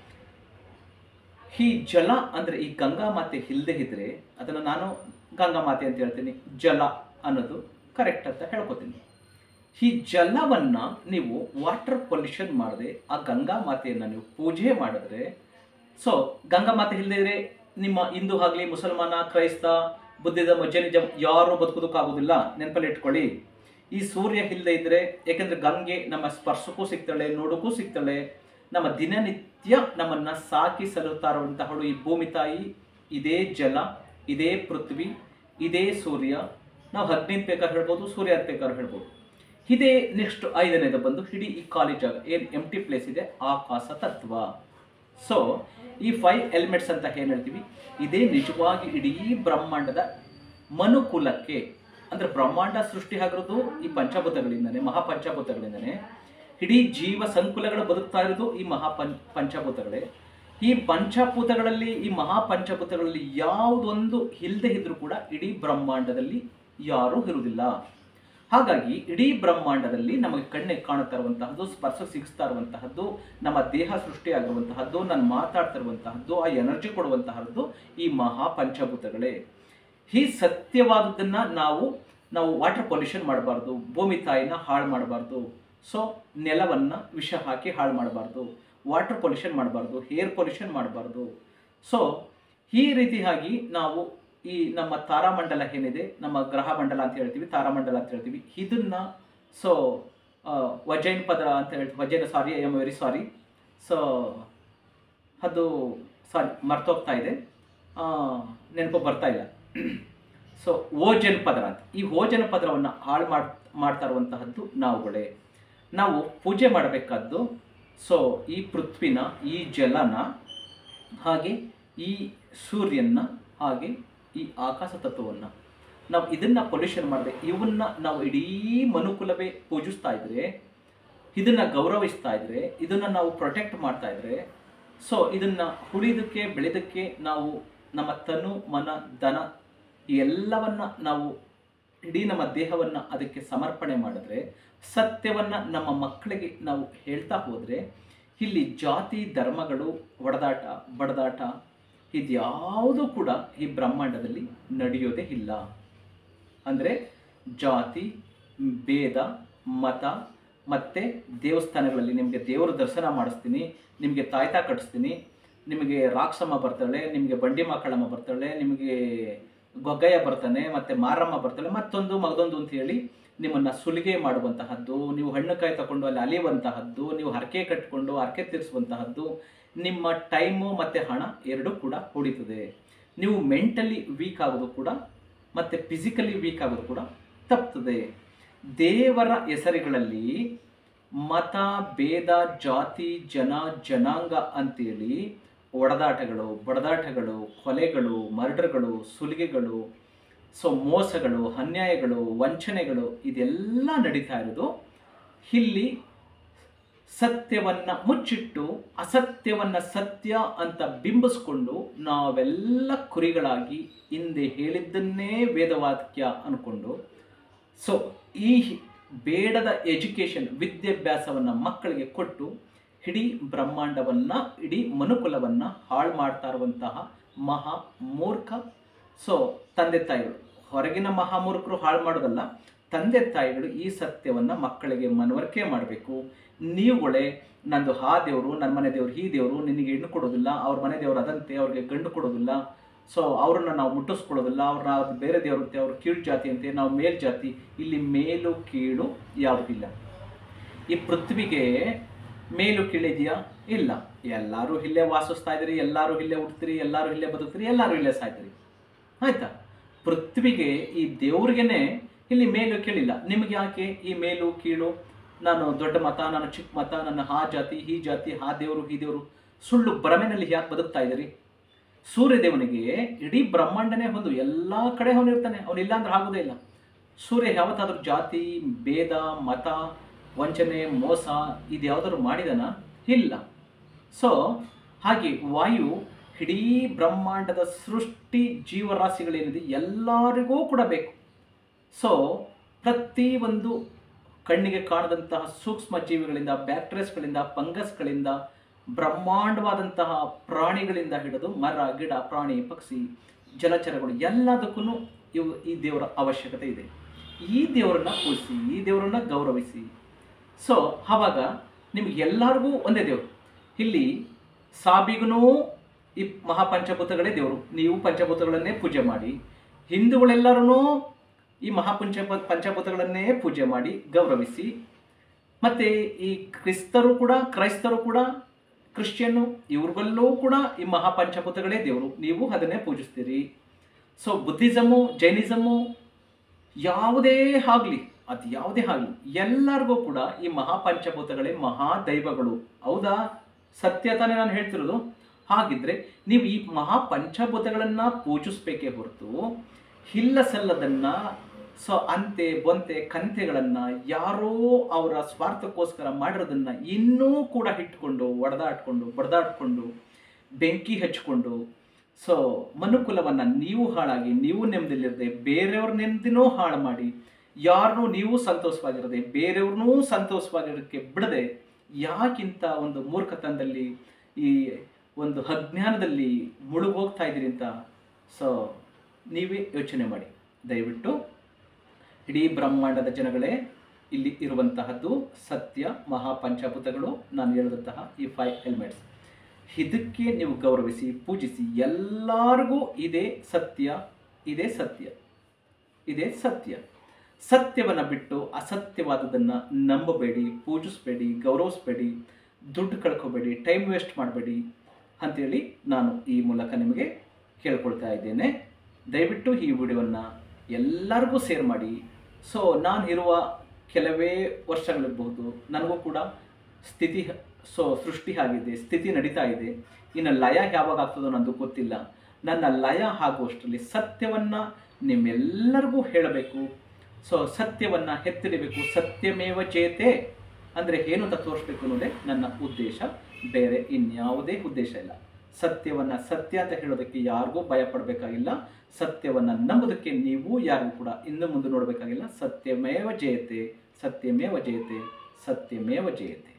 ಈ ಜಲ ಅಂದರೆ ಈ ಗಂಗಾ ಮಾತೆ ಇಲ್ಲದೆ ಇದ್ದರೆ, ಅದನ್ನು ನಾನು ಗಂಗಾ ಮಾತೆ ಅಂತ ಹೇಳ್ತೀನಿ, ಜಲ ಅನ್ನೋದು ಕರೆಕ್ಟ್ ಅಂತ ಹೇಳ್ಕೊತೀನಿ. ಈ ಜಲವನ್ನು ನೀವು ವಾಟರ್ ಪೊಲ್ಯೂಷನ್ ಮಾಡದೆ ಆ ಗಂಗಾ ಮಾತೆಯನ್ನು ನೀವು ಪೂಜೆ ಮಾಡಿದ್ರೆ, ಸೊ ಗಂಗಾ ಮಾತೆ ಇಲ್ಲದೆ ಇದ್ರೆ ನಿಮ್ಮ ಹಿಂದೂ ಆಗಲಿ, ಮುಸಲ್ಮಾನ, ಕ್ರೈಸ್ತ, ಬುದ್ಧಿಸಮ್, ಜೈನಿಸಮ್ ಯಾರೂ ಬದುಕೋದಕ್ಕಾಗೋದಿಲ್ಲ. ನೆನಪಲ್ಲಿ ಇಟ್ಕೊಳ್ಳಿ. ಈ ಸೂರ್ಯ ಇಲ್ಲದೆ ಇದ್ದರೆ, ಏಕೆಂದರೆ ಗಂಗೆ ನಮ್ಮ ಸ್ಪರ್ಶಕ್ಕೂ ಸಿಗ್ತಾಳೆ, ನೋಡೋಕ್ಕೂ ಸಿಗ್ತಾಳೆ, ನಮ್ಮ ದಿನನಿತ್ಯ ನಮ್ಮನ್ನು ಸಾಕಿ ಸಲುತ್ತಾ ಇರುವಂತಹಳು ಈ ಭೂಮಿ ತಾಯಿ, ಇದೇ ಜಲ, ಇದೇ ಪೃಥ್ವಿ, ಇದೇ ಸೂರ್ಯ. ನಾವು ಅಗ್ನಿ ಅಂತ ಬೇಕಾದ್ರೆ ಹೇಳ್ಬೋದು, ಸೂರ್ಯ ಅಂತ ಬೇಕಾದ್ರೆ ಹೇಳ್ಬೋದು. ಇದೇ ನೆಕ್ಸ್ಟ್ 5ನೇದು ಬಂದು ಇಡೀ ಈ ಖಾಲಿ ಜಾಗ ಏನು ಎಂಟಿ ಪ್ಲೇಸ್ ಇದೆ, ಆಕಾಶ ತತ್ವ. ಸೊ ಈ 5 ಎಲಿಮೆಂಟ್ಸ್ ಅಂತ ಏನು ಹೇಳ್ತೀವಿ, ಇದೇ ನಿಜವಾಗಿ ಇಡೀ ಬ್ರಹ್ಮಾಂಡದ ಮನುಕುಲಕ್ಕೆ, ಅಂದರೆ ಬ್ರಹ್ಮಾಂಡ ಸೃಷ್ಟಿ ಆಗಿರೋದು ಈ ಪಂಚಭೂತಗಳಿಂದನೇ, ಮಹಾಪಂಚಭೂತಗಳಿಂದನೇ. ಇಡೀ ಜೀವ ಸಂಕುಲಗಳು ಬದುಕ್ತಾ ಇರೋದು ಈ ಪಂಚಭೂತಗಳೇ. ಈ ಪಂಚಭೂತಗಳಲ್ಲಿ, ಈ ಮಹಾಪಂಚಭೂತಗಳಲ್ಲಿ ಯಾವುದೊಂದು ಇಲ್ಲದೆ ಇದ್ರೂ ಕೂಡ ಇಡೀ ಬ್ರಹ್ಮಾಂಡದಲ್ಲಿ ಯಾರೂ ಇರುವುದಿಲ್ಲ. ಹಾಗಾಗಿ ಇಡೀ ಬ್ರಹ್ಮಾಂಡದಲ್ಲಿ ನಮಗೆ ಕಣ್ಣಿಗೆ ಕಾಣುತ್ತಾ ಇರುವಂತಹದ್ದು, ಸ್ಪರ್ಶ ಸಿಗಿಸ್ತಾ ಇರುವಂತಹದ್ದು, ನಮ್ಮ ದೇಹ ಸೃಷ್ಟಿಯಾಗಿರುವಂತಹದ್ದು, ನಾನು ಮಾತಾಡ್ತಾ ಇರುವಂತಹದ್ದು, ಆ ಎನರ್ಜಿ ಕೊಡುವಂತಹದ್ದು ಈ ಮಹಾಪಂಚಭೂತಗಳೇ. ಈ ಸತ್ಯವಾದದ್ದನ್ನು ನಾವು ವಾಟರ್ ಪೊಲ್ಯೂಷನ್ ಮಾಡಬಾರ್ದು, ಭೂಮಿ ತಾಯಿನ ಹಾಳು ಮಾಡಬಾರ್ದು. ಸೊ ನೆಲವನ್ನು ವಿಷ ಹಾಕಿ ಹಾಳು ಮಾಡಬಾರ್ದು, ವಾಟರ್ ಪೊಲ್ಯೂಷನ್ ಮಾಡಬಾರ್ದು, ಏರ್ ಪೊಲ್ಯೂಷನ್ ಮಾಡಬಾರ್ದು. ಸೊ ಈ ರೀತಿಯಾಗಿ ನಾವು ಈ ನಮ್ಮ ತಾರಾಮಂಡಲ ಏನಿದೆ, ನಮ್ಮ ಗ್ರಹ ಮಂಡಲ ಅಂತ ಹೇಳ್ತೀವಿ, ತಾರಾಮಂಡಲ ಅಂತ ಹೇಳ್ತೀವಿ, ಇದನ್ನು ಸೊ ವಜೈನ್ ಪದ ಅಂತ ಹೇಳ್ತೀವಿ. ವಜೈನ್, sorry, I am very sorry. So ಅದು ಮರ್ತೋಗ್ತಾ ಇದೆ, ನೆನಪು ಬರ್ತಾ ಇಲ್ಲ. ಸೊ ಓಜನ್ ಪದರ ಅಂತ, ಈ ಓಜನ್ ಪದರವನ್ನು ಹಾಳು ಮಾಡ್ತಾ ಇರುವಂತಹದ್ದು ನಾವುಗಳೇ. ನಾವು ಪೂಜೆ ಮಾಡಬೇಕಾದ್ದು ಸೊ ಈ ಪೃಥ್ವಿನ, ಈ ಜಲನ, ಹಾಗೆ ಈ ಸೂರ್ಯನ, ಹಾಗೆ ಈ ಆಕಾಶ ತತ್ವವನ್ನು ನಾವು ಇದನ್ನು ಪೊಲ್ಯೂಷನ್ ಮಾಡಿದೆ, ಇವನ್ನ ನಾವು ಇಡೀ ಮನುಕುಲವೇ ಪೂಜಿಸ್ತಾ ಇದ್ರೆ, ಇದನ್ನು ಗೌರವಿಸ್ತಾ ಇದ್ರೆ, ಇದನ್ನು ನಾವು ಪ್ರೊಟೆಕ್ಟ್ ಮಾಡ್ತಾ ಇದ್ರೆ, ಸೊ ಇದನ್ನು ಉಳಿಯೋದಕ್ಕೆ ಬೆಳೆಯೋದಕ್ಕೆ ನಾವು ನಮ್ಮ ತನು, ಮನ, ಧನ ಎಲ್ಲವನ್ನ ನಾವು ಇಡೀ ನಮ್ಮ ದೇಹವನ್ನು ಅದಕ್ಕೆ ಸಮರ್ಪಣೆ ಮಾಡಿದ್ರೆ, ಸತ್ಯವನ್ನು ನಮ್ಮ ಮಕ್ಕಳಿಗೆ ನಾವು ಹೇಳ್ತಾ ಹೋದರೆ, ಇಲ್ಲಿ ಜಾತಿ ಧರ್ಮಗಳು, ಒಡೆದಾಟ ಬಡದಾಟ ಇದ್ಯಾವುದೂ ಕೂಡ ಈ ಬ್ರಹ್ಮಾಂಡದಲ್ಲಿ ನಡೆಯೋದೇ ಇಲ್ಲ. ಅಂದರೆ ಜಾತಿ ಭೇದ, ಮತ, ಮತ್ತು ದೇವಸ್ಥಾನಗಳಲ್ಲಿ ನಿಮಗೆ ದೇವರ ದರ್ಶನ ಮಾಡಿಸ್ತೀನಿ, ನಿಮಗೆ ತಾಯ್ತ ಕಟ್ಟಿಸ್ತೀನಿ, ನಿಮಗೆ ರಾಕ್ಷಮ್ಮ ಬರ್ತಾಳೆ, ನಿಮಗೆ ಬಂಡಿ ಮಕ್ಕಳಮ್ಮ ಬರ್ತಾಳೆ, ನಿಮಗೆ ಗೊಗ್ಗಯ್ಯ ಬರ್ತಾನೆ, ಮತ್ತು ಮಾರಮ್ಮ ಬರ್ತಾಳೆ, ಮತ್ತೊಂದು ಮಗದೊಂದು ಅಂತ ಹೇಳಿ ನಿಮ್ಮನ್ನು ಸುಲಿಗೆ ಮಾಡುವಂತಹದ್ದು, ನೀವು ಹಣ್ಣುಕಾಯಿ ತಗೊಂಡು ಅಲ್ಲಿ ಅಲಿಯುವಂತಹದ್ದು, ನೀವು ಹರಕೆ ಕಟ್ಟಿಕೊಂಡು ಹರಕೆ ತೀರಿಸುವಂತಹದ್ದು, ನಿಮ್ಮ ಟೈಮು ಮತ್ತು ಹಣ ಎರಡೂ ಕೂಡ ಹೊಡಿತದೆ. ನೀವು ಮೆಂಟಲಿ ವೀಕ್ ಆಗೋದು ಕೂಡ ಮತ್ತು ಫಿಸಿಕಲಿ ವೀಕ್ ಆಗೋದು ಕೂಡ ತಪ್ಪುತ್ತದೆ. ದೇವರ ಹೆಸರುಗಳಲ್ಲಿ ಮತ, ಭೇದ, ಜಾತಿ, ಜನಾಂಗ ಅಂತೇಳಿ ಒಡೆದಾಟಗಳು, ಬಡದಾಟಗಳು, ಕೊಲೆಗಳು, ಮರ್ಡರ್ಗಳು, ಸುಲಿಗೆಗಳು, ಸೊ ಮೋಸಗಳು, ಅನ್ಯಾಯಗಳು, ವಂಚನೆಗಳು ಇದೆಲ್ಲ ನಡೀತಾ ಇರೋದು ಇಲ್ಲಿ ಸತ್ಯವನ್ನು ಮುಚ್ಚಿಟ್ಟು ಅಸತ್ಯವನ್ನು ಸತ್ಯ ಅಂತ ಬಿಂಬಿಸ್ಕೊಂಡು ನಾವೆಲ್ಲ ಕುರಿಗಳಾಗಿ ಹಿಂದೆ ಹೇಳಿದ್ದನ್ನೇ ವೇದವಾಕ್ಯ ಅಂದ್ಕೊಂಡು, ಸೊ ಈ ಬೇಡದ ಎಜುಕೇಷನ್, ವಿದ್ಯಾಭ್ಯಾಸವನ್ನು ಮಕ್ಕಳಿಗೆ ಕೊಟ್ಟು ಇಡೀ ಬ್ರಹ್ಮಾಂಡವನ್ನು, ಇಡೀ ಮನುಕುಲವನ್ನು ಹಾಳು ಮಾಡ್ತಾ ಇರುವಂತಹ ಮಹಾ ಮೂರ್ಖ ಸೊ ತಂದೆ ತಾಯಿಗಳು. ಹೊರಗಿನ ಮಹಾಮೂರ್ಖರು ಹಾಳು ಮಾಡೋದಲ್ಲ, ತಂದೆ ತಾಯಿಗಳು ಈ ಸತ್ಯವನ್ನು ಮಕ್ಕಳಿಗೆ ಮನವರಿಕೆ ಮಾಡಬೇಕು. ನೀವುಗಳೇ ನಂದು ಆ ದೇವರು, ನನ್ನ ಮನೆ ದೇವರು, ಈ ದೇವರು ನಿನಗೆ ಹೆಣ್ಣು ಕೊಡೋದಿಲ್ಲ, ಅವ್ರ ಮನೆ ದೇವರು ಅದಂತೆ, ಅವ್ರಿಗೆ ಗಂಡು ಕೊಡೋದಿಲ್ಲ, ಸೊ ಅವ್ರನ್ನ ನಾವು ಮುಟ್ಟಿಸ್ಕೊಳ್ಳೋದಿಲ್ಲ, ಅವ್ರನ್ನ ಬೇರೆ ದೇವರಂತೆ, ಅವ್ರು ಕೀಳು ಜಾತಿ ಅಂತೆ, ನಾವು ಮೇಲ್ ಜಾತಿ. ಇಲ್ಲಿ ಮೇಲು ಕೀಳು ಯಾವುದಿಲ್ಲ. ಈ ಪೃಥ್ವಿಗೆ ಮೇಲು ಕೀಳಿದೆಯಾ? ಇಲ್ಲ. ಎಲ್ಲರೂ ಇಲ್ಲೇ ವಾಸಿಸ್ತಾ ಇದ್ದೀರಿ, ಎಲ್ಲರೂ ಇಲ್ಲೇ ಹುಡ್ತೀರಿ, ಎಲ್ಲರೂ ಇಲ್ಲೇ ಬದುಕ್ತೀರಿ, ಎಲ್ಲರೂ ಇಲ್ಲೇ ಸಾಯ್ತೀರಿ, ಆಯಿತಾ? ಪೃಥ್ವಿಗೆ, ಈ ದೇವ್ರಿಗೇ ಇಲ್ಲಿ ಮೇಲು ಕೀಳಿಲ್ಲ. ನಿಮಗೆ ಯಾಕೆ ಈ ಮೇಲು ಕೀಳು? ನಾನು ದೊಡ್ಡ ಮತ, ನಾನು ಚಿಕ್ಕ ಮತ, ನನ್ನ ಆ ಜಾತಿ, ಈ ಜಾತಿ, ಆ ದೇವರು, ಈ ದೇವರು. ಸುಳ್ಳು ಭ್ರಮೆನಲ್ಲಿ ಯಾಕೆ ಬದುಕ್ತಾ ಇದ್ದೀರಿ? ಸೂರ್ಯದೇವನಿಗೆ ಇಡೀ ಬ್ರಹ್ಮಾಂಡನೇ ಒಂದು ಎಲ್ಲ ಕಡೆ ಅವನಿರ್ತಾನೆ, ಅವನಿಲ್ಲ ಅಂದ್ರೆ ಆಗೋದೇ ಇಲ್ಲ. ಸೂರ್ಯ ಯಾವತ್ತಾದ್ರೂ ಜಾತಿ ಭೇದ ಮತ ವಂಚನೆ ಮೋಸ ಇದು ಯಾವುದಾದ್ರು ಮಾಡಿದನ? ಇಲ್ಲ. ಸೊ ಹಾಗೆ ವಾಯು ಇಡೀ ಬ್ರಹ್ಮಾಂಡದ ಸೃಷ್ಟಿ ಜೀವರಾಶಿಗಳೇನಿದೆ ಎಲ್ಲರಿಗೂ ಕೂಡ ಬೇಕು. ಸೊ ಪ್ರತಿಯೊಂದು ಕಣ್ಣಿಗೆ ಕಾಣದಂತಹ ಸೂಕ್ಷ್ಮ ಜೀವಿಗಳಿಂದ, ಬ್ಯಾಕ್ಟೀರಿಯಾಸ್ಗಳಿಂದ, ಫಂಗಸ್ಗಳಿಂದ, ಬ್ರಹ್ಮಾಂಡವಾದಂತಹ ಪ್ರಾಣಿಗಳಿಂದ ಹಿಡಿದು ಮರ ಗಿಡ ಪ್ರಾಣಿ ಪಕ್ಷಿ ಜಲಚರಗಳು ಎಲ್ಲದಕ್ಕೂ ಈ ದೇವರ ಅವಶ್ಯಕತೆ ಇದೆ. ಈ ದೇವರನ್ನ ಪೂಜಿಸಿ, ಈ ದೇವರನ್ನ ಗೌರವಿಸಿ. ಸೊ ಆವಾಗ ನಿಮ್ಗೆ ಎಲ್ಲರಿಗೂ ಒಂದೇ ದೇವರು. ಇಲ್ಲಿ ಸಾಬಿಗೂ ಈ ಮಹಾಪಂಚಭೂತಗಳೇ ದೇವರು. ನೀವು ಪಂಚಭೂತಗಳನ್ನೇ ಪೂಜೆ ಮಾಡಿ, ಹಿಂದೂಗಳೆಲ್ಲರೂ ಈ ಪಂಚಭೂತಗಳನ್ನೇ ಪೂಜೆ ಮಾಡಿ ಗೌರವಿಸಿ. ಮತ್ತು ಈ ಕ್ರೈಸ್ತರು ಕೂಡ ಕ್ರಿಶ್ಚಿಯನ್ನು ಇವ್ರಿಗೆಲ್ಲೂ ಕೂಡ ಈ ಮಹಾಪಂಚಭೂತಗಳೇ ದೇವರು, ನೀವು ಅದನ್ನೇ ಪೂಜಿಸ್ತೀರಿ. ಸೊ ಬುದ್ಧಿಸಮು ಜೈನಿಸಮು ಯಾವುದೇ ಆಗಲಿ ಎಲ್ಲರಿಗೂ ಕೂಡ ಈ ಮಹಾಪಂಚಭೂತಗಳೇ ಮಹಾದೈವಗಳು. ಹೌದಾ? ಸತ್ಯ ತಾನೇ ನಾನು ಹೇಳ್ತಿರೋದು? ಹಾಗಿದ್ರೆ ನೀವು ಈ ಮಹಾಪಂಚಭೂತಗಳನ್ನು ಪೂಜಿಸ್ಬೇಕೇ ಹೊರತು ಇಲ್ಲ ಸಲ್ಲದನ್ನು ಅಂತೆ ಬೊಂತೆ ಕಂತೆಗಳನ್ನು ಯಾರೋ ಅವರ ಸ್ವಾರ್ಥಕ್ಕೋಸ್ಕರ ಮಾಡಿರೋದನ್ನು ಇನ್ನೂ ಕೂಡ ಇಟ್ಕೊಂಡು ಬಡ್ದಾಡ್ಕೊಂಡು ಬೆಂಕಿ ಹಚ್ಕೊಂಡು ಮನುಕುಲವನ್ನು ನೀವು ಹಾಳಾಗಿ, ನೀವು ನೆಮ್ಮದಿಲಿರದೆ ಬೇರೆಯವ್ರ ನೆಮ್ಮದಿನೂ ಹಾಳು ಮಾಡಿ, ಯಾರನ್ನೂ ನೀವು ಸಂತೋಷವಾಗಿರದೆ ಬೇರೆಯವ್ರನ್ನೂ ಸಂತೋಷವಾಗಿರೋಕ್ಕೆ ಬಿಡದೆ ಯಾಕಿಂತ ಒಂದು ಮೂರ್ಖತನದಲ್ಲಿ ಈ ಒಂದು ಅಜ್ಞಾನದಲ್ಲಿ ಮುಳುಗೋಗ್ತಾ ಇದ್ದೀರಿ ಅಂತ ನೀವೇ ಯೋಚನೆ ಮಾಡಿ. ದಯವಿಟ್ಟು ಇಡೀ ಬ್ರಹ್ಮಾಂಡದ ಜನಗಳೇ, ಇಲ್ಲಿ ಇರುವಂತಹದ್ದು ಸತ್ಯ ಮಹಾಪಂಚಭೂತಗಳು, ನಾನು ಹೇಳಿದಂತಹ ಈ 5 ಎಲಿಮೆಂಟ್ಸ್, ಇದಕ್ಕೆ ನೀವು ಗೌರವಿಸಿ ಪೂಜಿಸಿ. ಎಲ್ಲರಿಗೂ ಇದೇ ಸತ್ಯ. ಸತ್ಯವನ್ನು ಬಿಟ್ಟು ಅಸತ್ಯವಾದದನ್ನು ನಂಬಬೇಡಿ, ಪೂಜಿಸಬೇಡಿ, ಗೌರವಿಸಬೇಡಿ, ದುಡ್ಡು ಕಳ್ಕೋಬೇಡಿ, ಟೈಮ್ ವೇಸ್ಟ್ ಮಾಡಬೇಡಿ ಅಂಥೇಳಿ ನಾನು ಈ ಮೂಲಕ ನಿಮಗೆ ಕೇಳ್ಕೊಳ್ತಾ ಇದ್ದೇನೆ. ದಯವಿಟ್ಟು ಈ ವಿಡಿಯೋವನ್ನು ಎಲ್ಲರಿಗೂ ಶೇರ್ ಮಾಡಿ. ನಾನು ಇರುವ ಕೆಲವೇ ವರ್ಷಗಳಿರಬಹುದು, ನನಗೂ ಕೂಡ ಸೃಷ್ಟಿ ಆಗಿದೆ, ಸ್ಥಿತಿ ನಡೀತಾ ಇದೆ. ಇನ್ನು ಲಯ ಯಾವಾಗ ಆಗ್ತದೋ ನನಗೂ ಗೊತ್ತಿಲ್ಲ. ನನ್ನ ಲಯ ಆಗುವಷ್ಟರಲ್ಲಿ ಸತ್ಯವನ್ನು ನಿಮ್ಮೆಲ್ಲರಿಗೂ ಹೇಳಬೇಕು. ಸತ್ಯವನ್ನು ಎತ್ತಿಡಬೇಕು. ಸತ್ಯಮೇವ ಜಯತೆ ಅಂದರೆ ಏನು ಅಂತ ತೋರಿಸ್ಬೇಕು ಅನ್ನೋದೇ ನನ್ನ ಉದ್ದೇಶ, ಬೇರೆ ಇನ್ಯಾವುದೇ ಉದ್ದೇಶ ಇಲ್ಲ. ಸತ್ಯವನ್ನು ಸತ್ಯ ಅಂತ ಹೇಳೋದಕ್ಕೆ ಯಾರಿಗೂ ಭಯಪಡಬೇಕಾಗಿಲ್ಲ. ಸತ್ಯವನ್ನು ನಂಬೋದಕ್ಕೆ ನೀವು ಯಾರಿಗೂ ಕೂಡ ಇನ್ನು ಮುಂದೆ ನೋಡಬೇಕಾಗಿಲ್ಲ. ಸತ್ಯಮೇವ ಜಯತೆ.